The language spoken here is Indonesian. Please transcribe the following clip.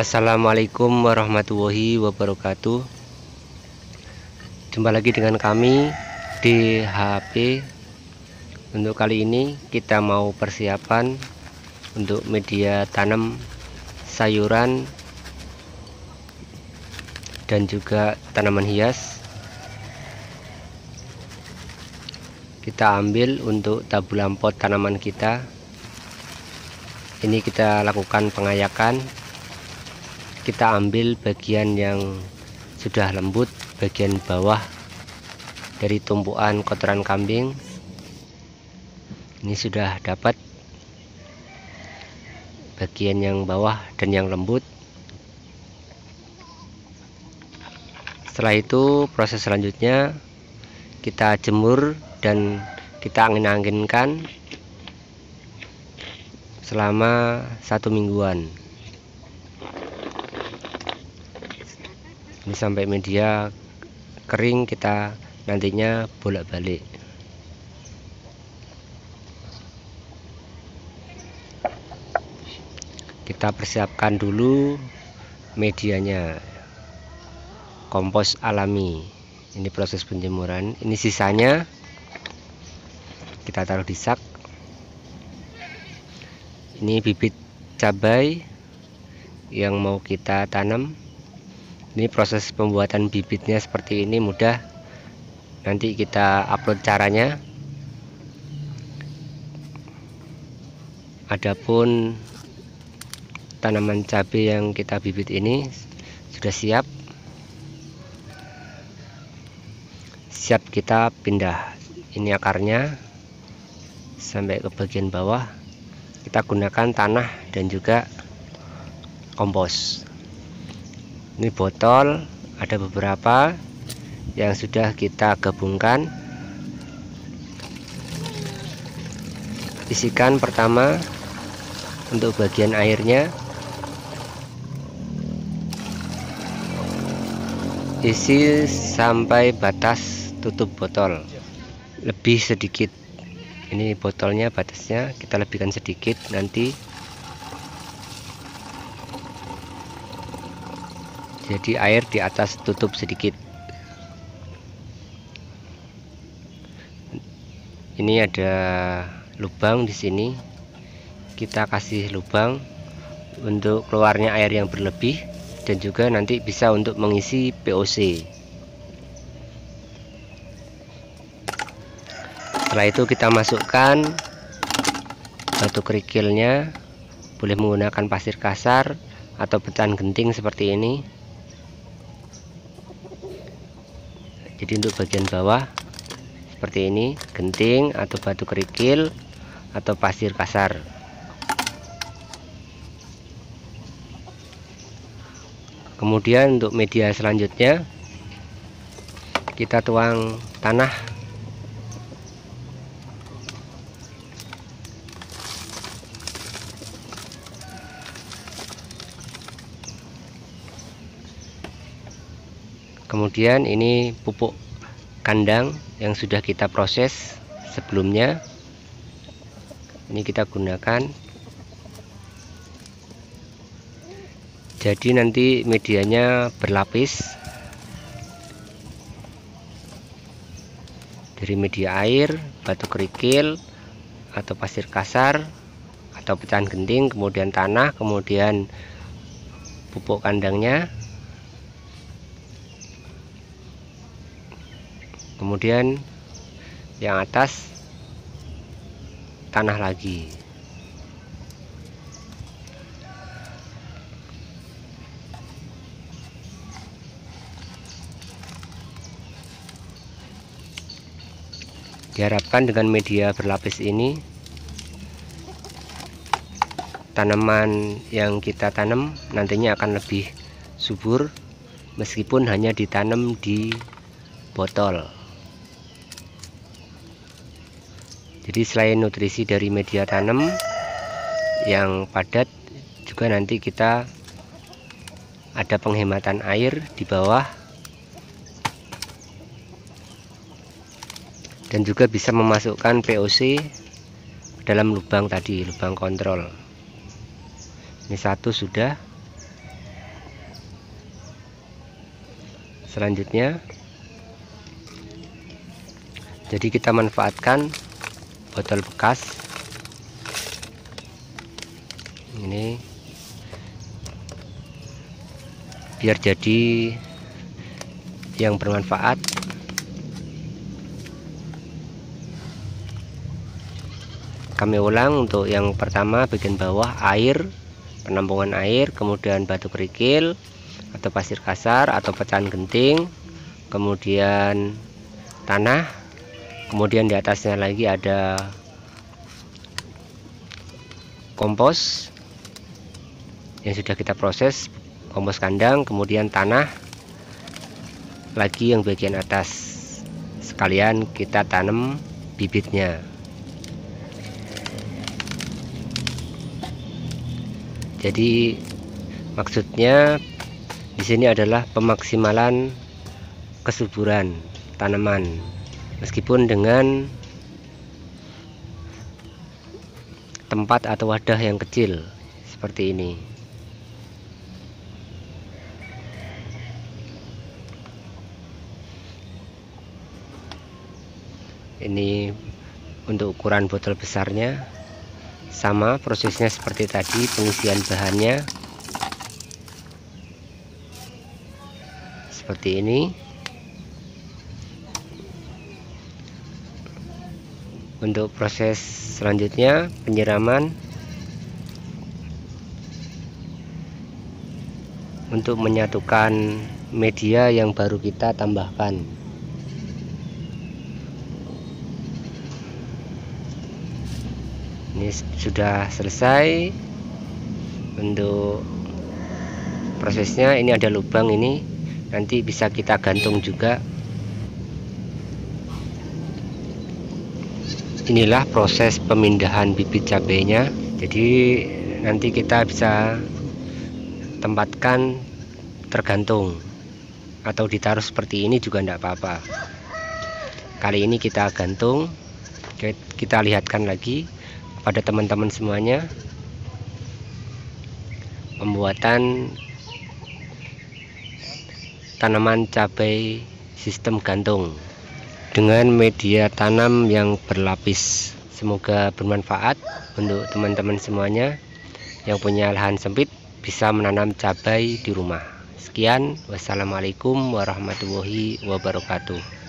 Assalamualaikum warahmatullahi wabarakatuh. Jumpa lagi dengan kami di HP. Untuk kali ini kita mau persiapan untuk media tanam sayuran dan juga tanaman hias. Kita ambil untuk tabulam pot tanaman kita. Ini kita lakukan pengayakan. Kita ambil bagian yang sudah lembut, bagian bawah dari tumpuan kotoran kambing. Ini sudah dapat bagian yang bawah dan yang lembut. Setelah itu proses selanjutnya kita jemur dan kita angin-anginkan selama 1 mingguan. Ini sampai media kering, kita nantinya bolak-balik. Kita persiapkan dulu medianya, kompos alami. Ini proses penjemuran. Ini sisanya kita taruh di sak. Ini bibit cabai yang mau kita tanam. Ini proses pembuatan bibitnya seperti ini, mudah. Nanti kita upload caranya. Adapun tanaman cabai yang kita bibit ini sudah siap kita pindah. Ini akarnya sampai ke bagian bawah. Kita gunakan tanah dan juga kompos. Ini botol, ada beberapa yang sudah kita gabungkan. Isikan pertama untuk bagian airnya, isi sampai batas tutup botol, lebih sedikit. Ini botolnya, batasnya kita lebihkan sedikit nanti. Jadi air di atas tutup sedikit. Ini ada lubang di sini. Kita kasih lubang untuk keluarnya air yang berlebih dan juga nanti bisa untuk mengisi POC. Setelah itu kita masukkan batu kerikilnya. Boleh menggunakan pasir kasar atau pecahan genting seperti ini. Jadi untuk bagian bawah seperti ini, genting atau batu kerikil atau pasir kasar. Kemudian untuk media selanjutnya kita tuang tanah. Kemudian ini pupuk kandang yang sudah kita proses sebelumnya. Ini kita gunakan. Jadi nanti medianya berlapis. Dari media air, batu kerikil atau pasir kasar atau pecahan genting, kemudian tanah, kemudian pupuk kandangnya. Kemudian yang atas tanah lagi. Diharapkan dengan media berlapis ini tanaman yang kita tanam nantinya akan lebih subur meskipun hanya ditanam di botol. Jadi selain nutrisi dari media tanam yang padat, juga nanti kita ada penghematan air di bawah dan juga bisa memasukkan POC dalam lubang tadi, lubang kontrol. Ini satu sudah. selanjutnya. Jadi kita manfaatkan botol bekas ini biar jadi yang bermanfaat. Kami ulang untuk yang pertama bagian bawah air, penampungan air, kemudian batu kerikil atau pasir kasar atau pecahan genting, kemudian tanah, kemudian di atasnya lagi ada kompos yang sudah kita proses, kompos kandang, kemudian tanah lagi yang bagian atas, sekalian kita tanam bibitnya. Jadi maksudnya di sini adalah pemaksimalan kesuburan tanaman meskipun dengan tempat atau wadah yang kecil seperti ini. Ini untuk ukuran botol besarnya. Sama prosesnya seperti tadi, pengisian bahannya seperti ini. Untuk proses selanjutnya penyiraman untuk menyatukan media yang baru kita tambahkan. Ini sudah selesai untuk prosesnya. Ini ada lubang, ini nanti bisa kita gantung juga. Inilah proses pemindahan bibit cabenya. Jadi nanti kita bisa tempatkan tergantung atau ditaruh seperti ini juga tidak apa-apa. Kali ini kita gantung. Kita lihatkan lagi pada teman-teman semuanya pembuatan tanaman cabai sistem gantung dengan media tanam yang berlapis. Semoga bermanfaat untuk teman-teman semuanya yang punya lahan sempit bisa menanam cabai di rumah. Sekian, wassalamualaikum warahmatullahi wabarakatuh.